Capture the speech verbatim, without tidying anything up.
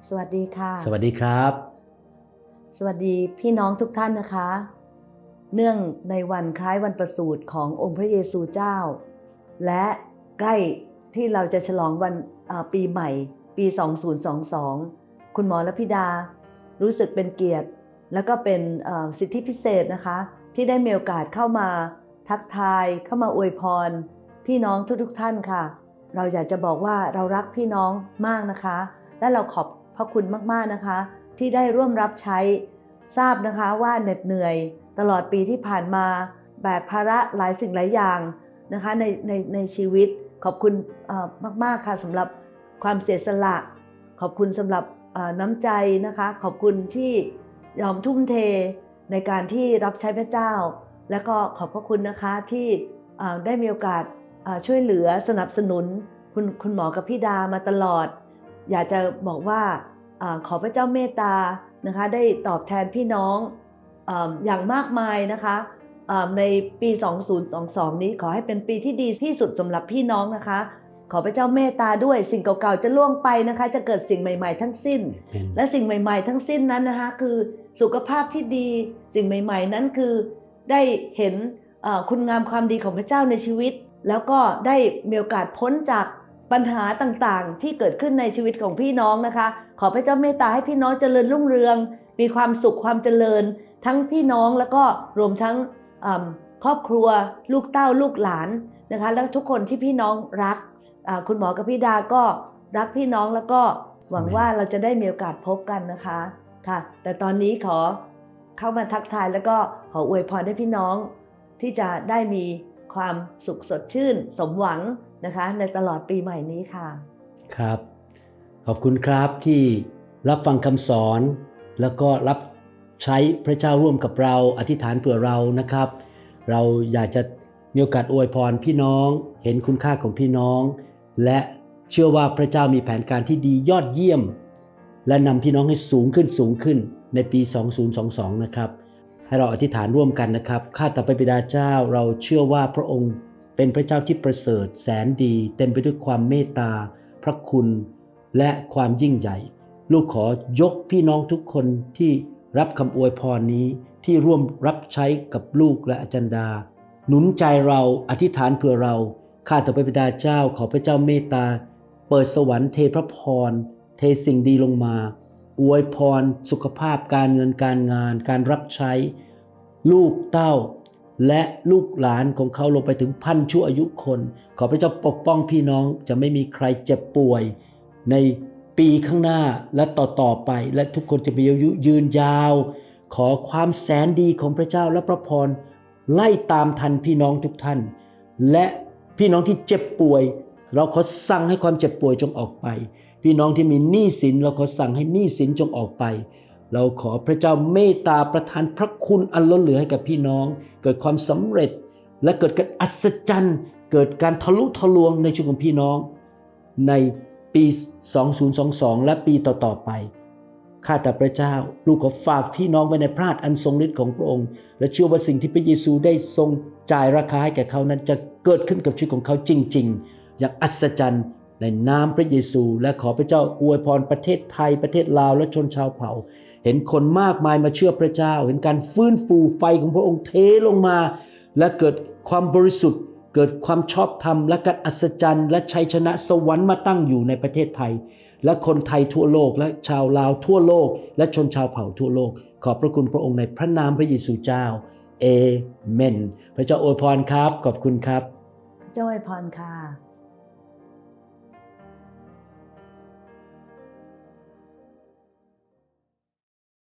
สวัสดีค่ะสวัสดีครับสวัสดีพี่น้องทุกท่านนะคะเนื่องในวันคล้ายวันประสูติขององค์พระเยซูเจ้าและใกล้ที่เราจะฉลองวันปีใหม่ปีสองพันยี่สิบสองคุณหมอและพี่ดารู้สึกเป็นเกียรติและก็เป็นสิทธิพิเศษนะคะที่ได้มีโอกาสเข้ามาทักทายเข้ามาอวยพรพี่น้องทุกๆท่านค่ะเราอยากจะบอกว่าเรารักพี่น้องมากนะคะและเราขอบพระคุณมากๆนะคะที่ได้ร่วมรับใช้ทราบนะคะว่าเหน็ดเหนื่อยตลอดปีที่ผ่านมาแบกภาระหลายสิ่งหลายอย่างนะคะในในในชีวิตขอบคุณมากๆค่ะสำหรับความเสียสละขอบคุณสำหรับน้ำใจนะคะขอบคุณที่ยอมทุ่มเทในการที่รับใช้พระเจ้าและก็ขอบพระคุณนะคะที่ได้มีโอกาสช่วยเหลือสนับสนุนคุณคุณหมอกับพี่ดามาตลอดอยากจะบอกว่าขอพระเจ้าเมตตานะคะได้ตอบแทนพี่น้องอย่างมากมายนะคะในปีสองพันยี่สิบสองนี้ขอให้เป็นปีที่ดีที่สุดสำหรับพี่น้องนะคะขอพระเจ้าเมตตาด้วยสิ่งเก่าๆจะล่วงไปนะคะจะเกิดสิ่งใหม่ๆทั้งสิ้นและสิ่งใหม่ๆทั้งสิ้นนั้นนะคะคือสุขภาพที่ดีสิ่งใหม่ๆนั้นคือได้เห็นคุณงามความดีของพระเจ้าในชีวิตแล้วก็ได้มีโอกาสพ้นจากปัญหาต่างๆที่เกิดขึ้นในชีวิตของพี่น้องนะคะขอพระเจ้าเมตตาให้พี่น้องเจริญรุ่งเรืองมีความสุขความเจริญทั้งพี่น้องแล้วก็รวมทั้งครอบครัวลูกเต้าลูกหลานนะคะและทุกคนที่พี่น้องรักคุณหมอกับพี่ดาก็รักพี่น้องแล้วก็หวังว่าเราจะได้มีโอกาสพบกันนะคะค่ะแต่ตอนนี้ขอเข้ามาทักทายแล้วก็ขออวยพรให้พี่น้องที่จะได้มีความสุขสดชื่นสมหวังนะคะในตลอดปีใหม่นี้ค่ะครับขอบคุณครับที่รับฟังคำสอนแล้วก็รับใช้พระเจ้าร่วมกับเราอธิษฐานเผื่อเรานะครับเราอยากจะมีโอกาสอวยพรพี่น้องเห็นคุณค่าของพี่น้องและเชื่อว่าพระเจ้ามีแผนการที่ดียอดเยี่ยมและนำพี่น้องให้สูงขึ้นสูงขึ้นในปีสองพันยี่สิบสองนะครับให้เราอธิษฐานร่วมกันนะครับข้าแต่พระบิดาเจ้าเราเชื่อว่าพระองค์เป็นพระเจ้าที่ประเสริฐแสนดีเต็มไปด้วยความเมตตาพระคุณและความยิ่งใหญ่ลูกขอยกพี่น้องทุกคนที่รับคำอวยพรนี้ที่ร่วมรับใช้กับลูกและอาจารย์ดาหนุนใจเราอธิษฐานเผื่อเราข้าแต่พระบิดาเจ้าขอพระเจ้าเมตตาเปิดสวรรค์เทพระพรเทสิ่งดีลงมาอวยพรสุขภาพการเงินการงานการรับใช้ลูกเต้าและลูกหลานของเขาลงไปถึงพันชั่วอายุคนขอพระเจ้าปกป้องพี่น้องจะไม่มีใครเจ็บป่วยในปีข้างหน้าและต่อๆไปและทุกคนจะมีอายุยืนยาวขอความแสนดีของพระเจ้าและพระพรไล่ตามทันพี่น้องทุกท่านและพี่น้องที่เจ็บป่วยเราขอสั่งให้ความเจ็บป่วยจงออกไปพี่น้องที่มีหนี้สินเราขอสั่งให้หนี้สินจงออกไปเราขอพระเจ้าเมตตาประทานพระคุณอันล้นเหลือให้กับพี่น้องเกิดความสำเร็จและเกิดการอัศจรรย์เกิดการทะลุทะลวงในชีวิตของพี่น้องในปีสองพันยี่สิบสองและปีต่อๆไปข้าแต่พระเจ้าลูกขอฝากพี่น้องไว้ในพระหัตถ์อันทรงฤทธิ์ของพระองค์และเชื่อว่าสิ่งที่พระเยซูได้ทรงจ่ายราคาให้แก่เขานั้นจะเกิดขึ้นกับชีวิตของเขาจริงๆอย่างอัศจรรย์ในนามพระเยซูและขอพระเจ้าอวยพรประเทศไทยประเทศลาวและชนชาวเผ่าเห็นคนมากมายมาเชื่อพระเจ้าเห็นการฟื้นฟูไฟของพระองค์เทลงมาและเกิดความบริสุทธิ์เกิดความชอบธรรมและการอัศจรรย์และชัยชนะสวรรค์มาตั้งอยู่ในประเทศไทยและคนไทยทั่วโลกและชาวลาวทั่วโลกและชนชาวเผ่าทั่วโลกขอบพระคุณพระองค์ในพระนามพระเยซูเจ้าเอเมนพระเจ้าอวยพรครับขอบคุณครับพระเจ้าอวยพรค่ะ